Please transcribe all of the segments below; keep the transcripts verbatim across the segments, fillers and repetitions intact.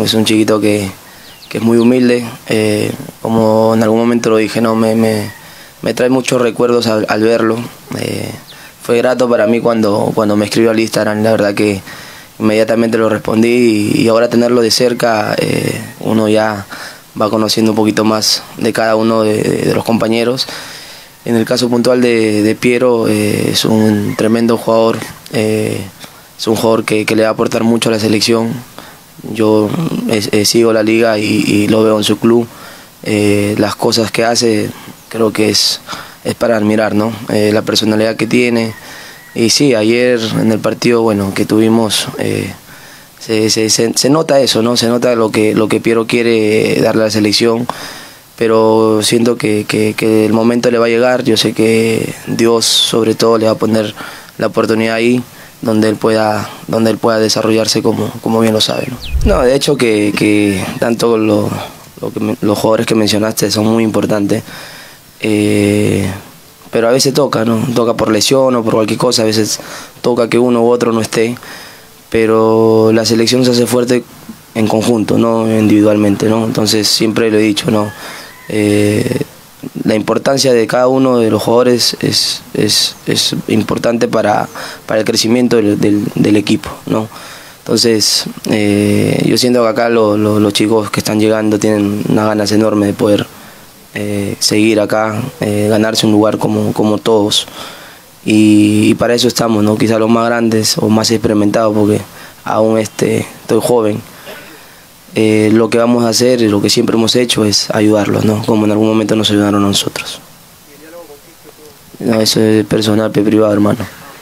Es un chiquito que, que es muy humilde, eh, como en algún momento lo dije, no me, me, me trae muchos recuerdos al, al verlo. Eh, fue grato para mí cuando, cuando me escribió al Instagram, la verdad que inmediatamente lo respondí y, y ahora tenerlo de cerca, eh, uno ya va conociendo un poquito más de cada uno de, de los compañeros. En el caso puntual de, de Piero, eh, es un tremendo jugador, eh, es un jugador que, que le va a aportar mucho a la selección. Yo eh, eh, sigo la liga y, y lo veo en su club, eh, las cosas que hace creo que es, es para admirar, ¿no? Eh, la personalidad que tiene. Y sí, ayer en el partido bueno que tuvimos, eh, se, se, se, se nota eso, ¿no? Se nota lo que, lo que Piero quiere darle a la selección, pero siento que, que, que el momento le va a llegar. Yo sé que Dios sobre todo le va a poner la oportunidad ahí donde él pueda, donde él pueda desarrollarse como, como bien lo sabe, ¿no? No, de hecho que, que tanto lo, lo que, los jugadores que mencionaste son muy importantes, eh, pero a veces toca, ¿no? Toca por lesión o por cualquier cosa, a veces toca que uno u otro no esté, pero la selección se hace fuerte en conjunto, no individualmente, ¿no? Entonces siempre lo he dicho, ¿no? Eh, la importancia de cada uno de los jugadores es, es, es importante para, para el crecimiento del, del, del equipo, ¿no? Entonces eh, yo siento que acá lo, lo, los chicos que están llegando tienen unas ganas enormes de poder eh, seguir acá, eh, ganarse un lugar como, como todos, y, y para eso estamos, ¿no? Quizá los más grandes o más experimentados, porque aún este, estoy joven. Eh, lo que vamos a hacer, lo que siempre hemos hecho es ayudarlos, ¿no? Como en algún momento nos ayudaron a nosotros. No, eso es personal, privado, hermano.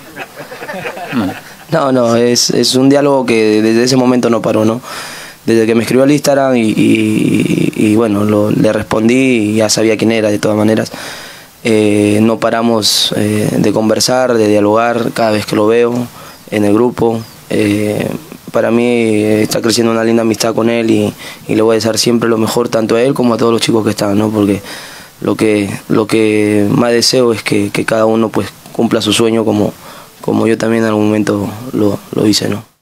No, no, es, es un diálogo que desde ese momento no paró, ¿no? Desde que me escribió al Instagram y, y, y bueno, lo, le respondí y ya sabía quién era de todas maneras. Eh, no paramos eh, de conversar, de dialogar cada vez que lo veo en el grupo. Eh, Para mí está creciendo una linda amistad con él y, y le voy a desear siempre lo mejor tanto a él como a todos los chicos que están, ¿no? Porque lo que, lo que más deseo es que, que cada uno pues cumpla su sueño como, como yo también en algún momento lo, lo hice, ¿no?